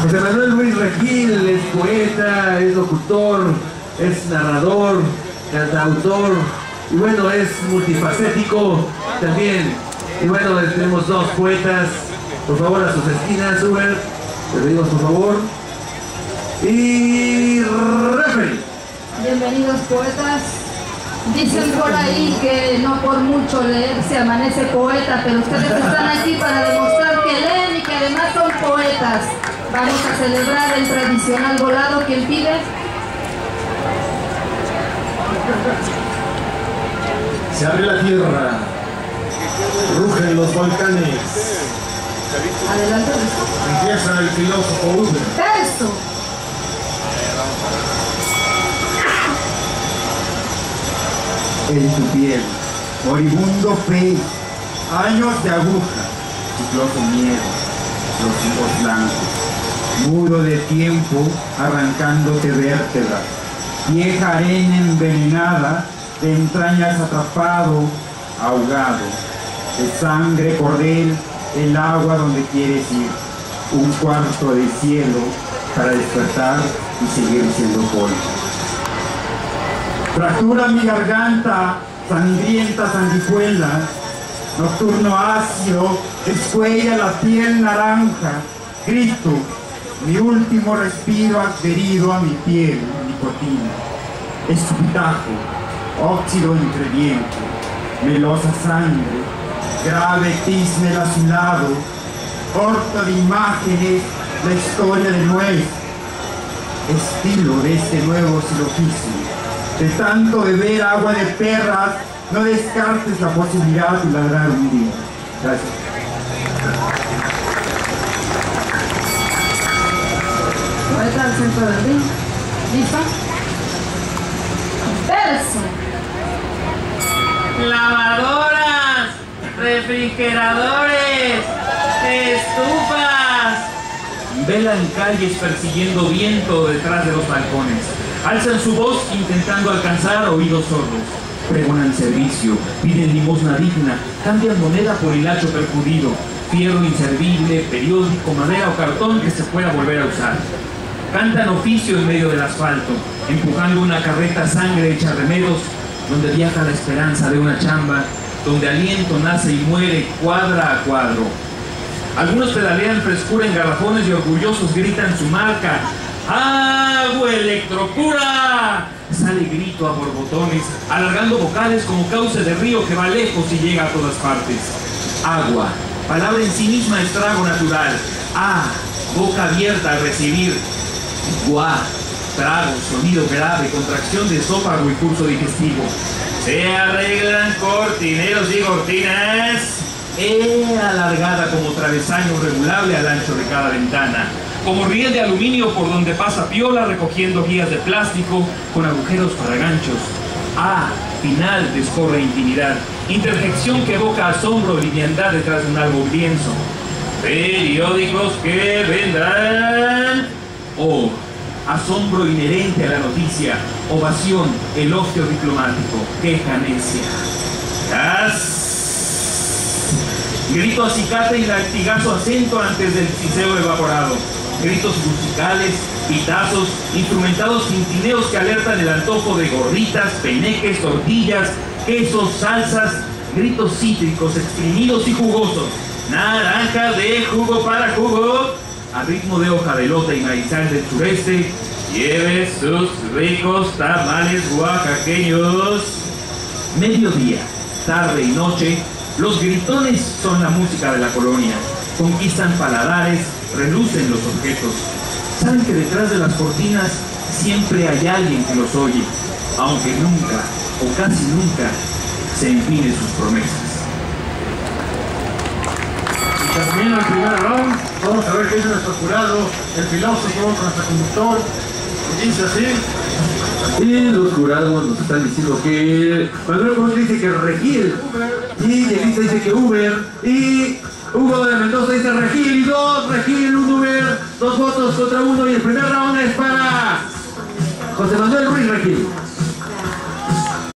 José Manuel Ruiz Regil es poeta, es locutor, es narrador, cantautor y bueno, es multifacético también. Y bueno, tenemos dos poetas, por favor a sus esquinas, Uber, te pedimos por favor. Y referee. Bienvenidos poetas. Dicen por ahí que no por mucho leer se amanece poeta, pero ustedes están aquí para demostrar que leen y que además son poetas. Vamos a celebrar el tradicional volado. ¿Quién pide? Se abre la tierra, rugen los volcanes. Adelante. Empieza el filósofo Uber. ¡Verso! En tu piel, moribundo pez, años de aguja, chicloso miedo, los hijos blancos, mudo de tiempo, arrancándote vértebras, vieja arena envenenada, de entrañas atrapado, ahogado, de sangre cordel, el agua donde quieres ir, un cuarto de cielo para despertar y seguir siendo polvo. Fractura mi garganta, sangrienta sanguijuela, nocturno ácido, descuella la piel naranja, grito, mi último respiro adherido a mi piel, nicotina, escupitajo, óxido entre viento, melosa sangre, grave tizne azulado, corto de imágenes, la historia de nuez, estilo de este nuevo silogismo. De tanto beber agua de perras, no descartes la posibilidad de ladrar un día. Gracias. Poeta al centro del ring. ¿Lista? Verso. Lavadoras, refrigeradores, estufas. Velan calles persiguiendo viento detrás de los balcones. Alzan su voz intentando alcanzar oídos sordos. Pregonan servicio, piden limosna digna, cambian moneda por hilacho percudido, fierro inservible, periódico, madera o cartón que se pueda volver a usar. Cantan oficio en medio del asfalto, empujando una carreta sangre hecha remeros, donde viaja la esperanza de una chamba, donde aliento nace y muere cuadra a cuadro. Algunos pedalean frescura en garrafones y orgullosos gritan su marca. ¡Agua Electrocura! Sale grito a borbotones, alargando vocales como cauce de río que va lejos y llega a todas partes. Agua, palabra en sí misma es trago natural. Boca abierta al recibir. Guá, trago, sonido grave, contracción de esófago y curso digestivo. Se arreglan cortineros y cortinas. Alargada como travesaño regulable al ancho de cada ventana. Como riel de aluminio por donde pasa piola recogiendo guías de plástico con agujeros para ganchos. Final descorre intimidad. Interjección que evoca asombro y liviandad detrás de un árbol lienzo. Periódicos que vendrán. Asombro inherente a la noticia. Ovación, elogio diplomático. Queja necia. Grito acicate y latigazo acento antes del ciseo evaporado. Gritos musicales, pitazos, instrumentados tintineos que alertan el antojo de gorditas, peneques, tortillas, quesos, salsas, gritos cítricos, exprimidos y jugosos. Naranja de jugo para jugo, a ritmo de hoja de lota y maizal del sureste. Lleve sus ricos tamales oaxaqueños. Mediodía, tarde y noche, los gritones son la música de la colonia. Conquistan paladares, relucen los objetos. Saben que detrás de las cortinas siempre hay alguien que los oye, aunque nunca, o casi nunca, se empine sus promesas. Y termina el primer round. Vamos a ver qué dice nuestro jurado, el filósofo, nuestro conductor. Y dice así. Y los jurados nos están diciendo que Manuel Cruz dice que Regil, y Elisa dice que Uber, y Hugo de Mendoza dice Regil, y dos Regil, un Uber, 2 votos contra 1, y el primer round es para José Manuel Ruiz Regil.